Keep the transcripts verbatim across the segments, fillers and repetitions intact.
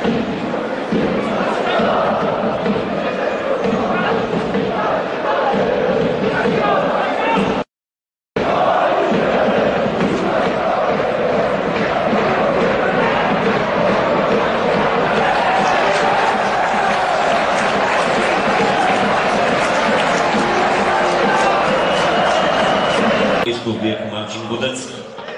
Biegł Marcin Budecki.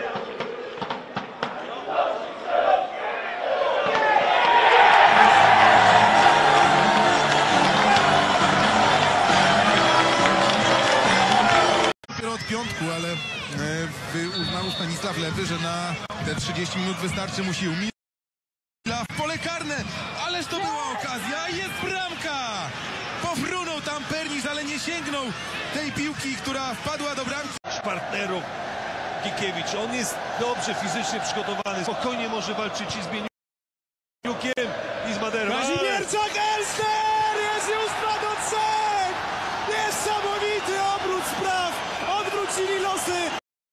Dopiero od piątku, ale e, uznał Stanisław Lewy, że na te trzydzieści minut wystarczy mu sił. Mila w pole karne, ależ to była okazja, jest bramka! Pofrunął tam Pernisz, ale nie sięgnął tej piłki, która wpadła do bramki. Partnerów Gikiewicz, on jest dobrze fizycznie przygotowany, spokojnie może walczyć i z Bieniukiem i z Maderą. Kazimierczak Elster jest już dwa do trzech! Niesamowity obrót spraw, odwrócili losy.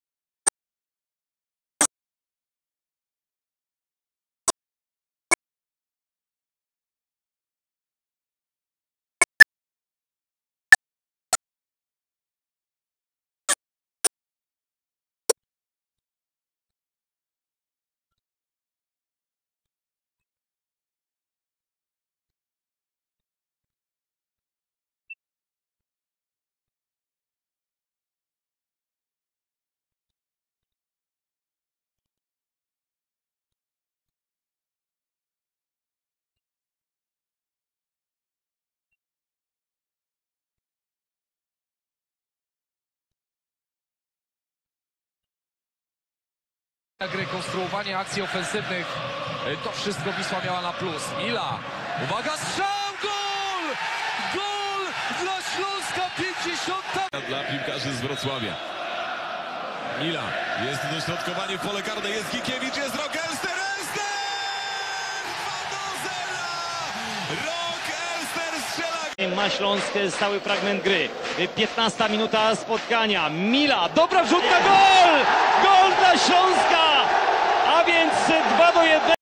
Rekonstruowanie akcji ofensywnych, to wszystko Wisła miała na plus. Mila, uwaga, strzał, gol! Gol dla Śląska, pięćdziesiąta Dla piłkarzy z Wrocławia. Mila, jest dośrodkowanie w pole karne, jest Gikiewicz, jest Rok Elster, Elster! dwa do zera! Rok Elster strzela! Ma Śląsk stały fragment gry. piętnasta minuta spotkania. Mila, dobra wrzutka, gol! Gol dla Śląska! A więc dwa do jednego.